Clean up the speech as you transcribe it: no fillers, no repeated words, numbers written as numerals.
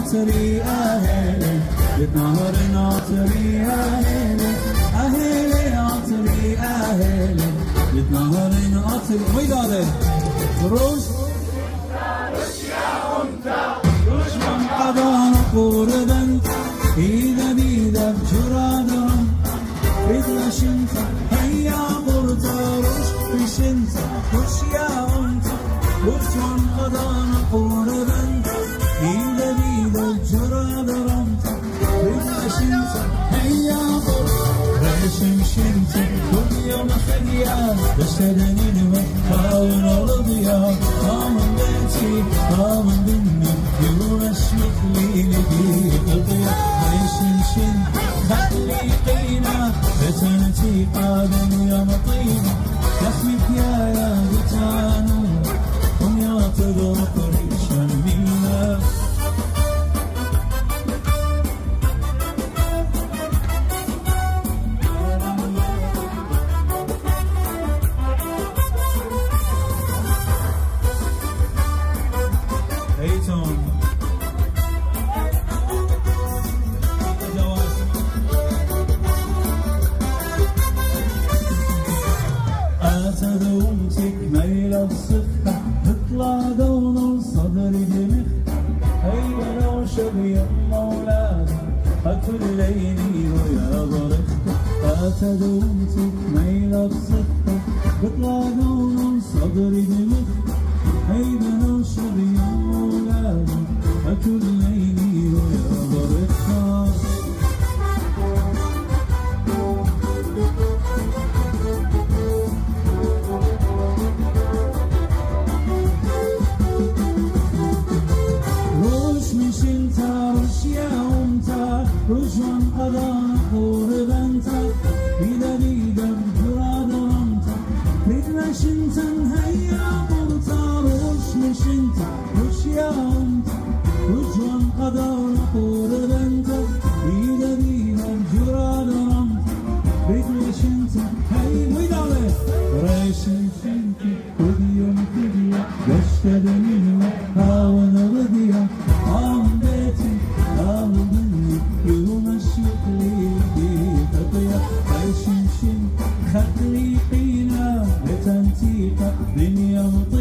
ناطري أهلي بتنهر ناطري أهلي أهلي ناطري أهلي بتنهر ناطري ويداري روش يا أنت روش من قضان قربنت إذا بيدا بجرادهم بدلاش انت هيا قرطة روش مش انت روش يا أنت روش من قضان قربنت إذا بيدا بجرادهم بدلاش انت هيا قرطة راشم شمتي كل يوم خليا بشتدني المحاول الضياء من بيتي من دمي يوشمك لي لديك الضياء راشم شمتي خلي قينا فتنتي قادم يا مطينا لخمك يا بتانو هم يا تذوق ريشا منا دومتك ميل الصفة تطلع دون صدري دمخ هيدا لو شبي مولادي أكل ليلي ويا ضرخت دومتك ميل الصفة تطلع دون صدري دمخ هيدا لو شبي مولادي أكل ليلي ويا ضرخت رجوان قضان قربانتا إذا بيدا بجراد رمتا بدلاش انتا هيا قرطا روش مش انتا روش يا انتا رجوان قضان قربانتا إذا بيدا بجراد رمتا بدلاش انتا هيا ويدالي راشم شنتي كل يوم كديا بشتد منه هاون رضيا من بيتي من دني يومشيك لي بيتطيا عيشن شن خلي قينا بتنتيقة دنيا مطيا